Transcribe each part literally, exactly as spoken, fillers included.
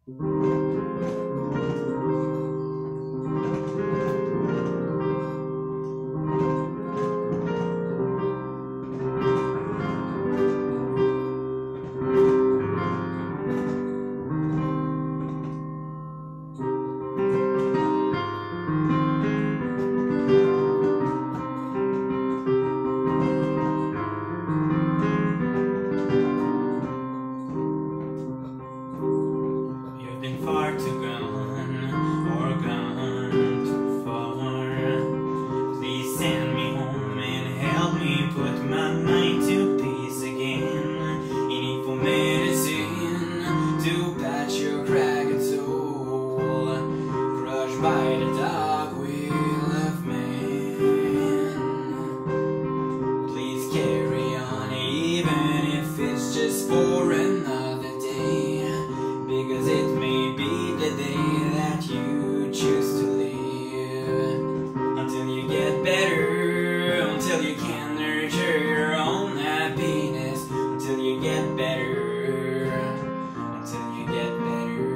Far too gone, or gone too far. Please send me home and help me put my mind to peace again. You need for medicine to patch your cracked soul, crushed by the dark will of man. Please carry on, even if it's just for another day, because it may be the day that you choose to live. Until you get better, until you can nurture your own happiness. Until you get better, until you get better.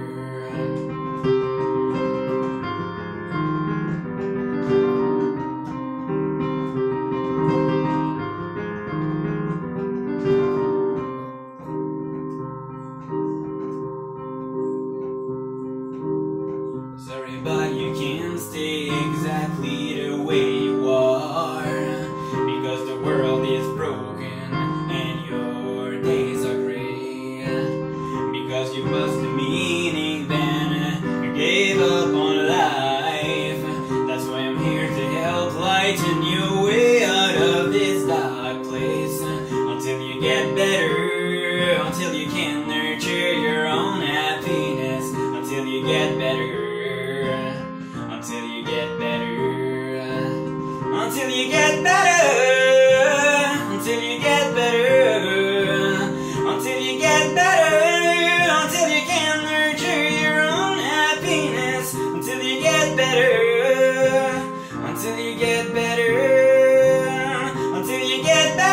Sorry, but you can't stay exactly the way you are, because the world is broken and your days are gray. Because you must be meaning then you gave up on life. That's why I'm here to help lighten your way out of this dark place. Until you get better, until you can nurture your own happiness. Until you get better, until you get better, until you get better, until you get better, until you get better, until you can nurture your own happiness. Until you get better, until you get better, until you get better.